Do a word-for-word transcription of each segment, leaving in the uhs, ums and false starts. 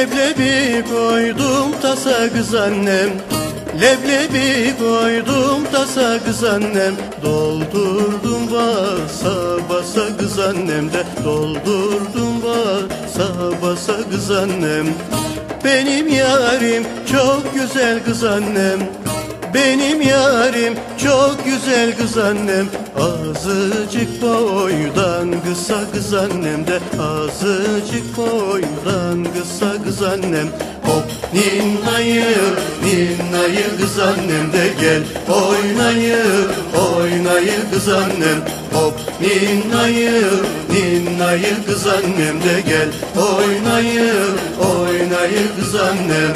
Leblebi koydum tasa kız annem, leblebi koydum tasa kız annem, doldurdum basa basa kız annem de, doldurdum basa basa kız annem. Benim yarim çok güzel kız annem, benim yarim çok güzel kız annem. Azıcık boydan kısa kız annem de, azıcık boydan kısa kız annem. Hop ninnayı ninnayı kız annem de, gel oynayı oynayı kız annem. Hop ninnayı ninnayı kız annem de, gel oynayı oynayı kız annem.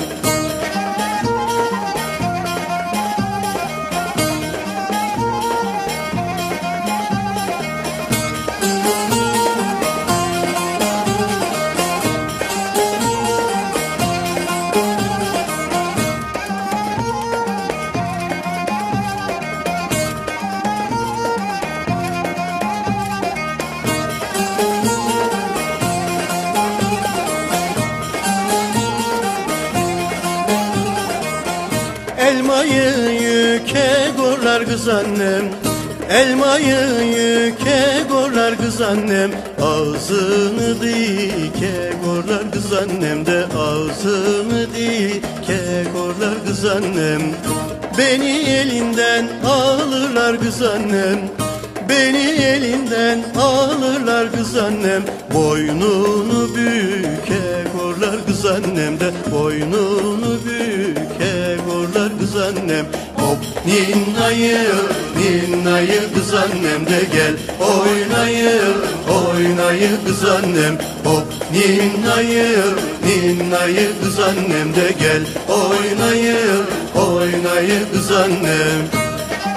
Elmayı yüke korlar kız annem, elmayı yüke korlar kız annem. Ağzını dike korlar kız annem de, ağzını dike korlar kız annem. Beni elinden alırlar kız annem, beni elinden alırlar kız annem. Boynunu büke korlar kız annem de, boynunu büke korlar kız annem. Hop ninnayı ninnayı kız annem de, gel oynayı oynayı kız annem. Hop ninnayı ninnayı kız annem de, gel oynayı oynayı kız annem.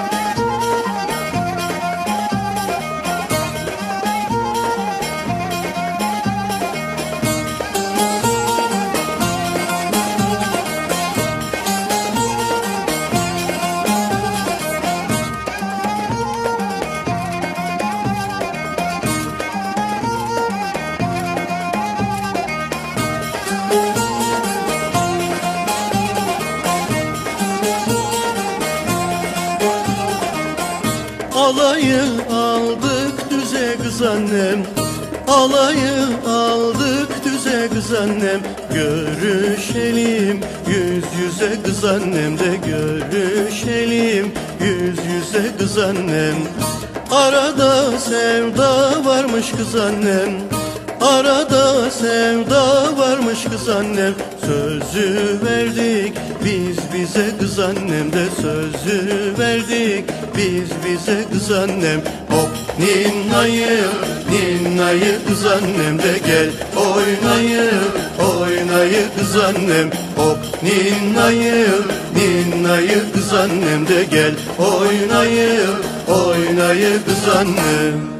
Alayı aldık düze kız annem, alayı aldık düze kız annem. Görüşelim yüz yüze kız annem de, görüşelim yüz yüze kız annem. Arada sevda varmış kız annem, arada sevda varmış kız annem. Sözü verdik biz bize kız annem de, sözü verdik biz bize kız annem. Hop ninnayı ninnayı kız annem de, gel oynayı oynayı kız annem. Hop ninnayı ninnayı kız annem de, gel oynayı oynayı kız annem.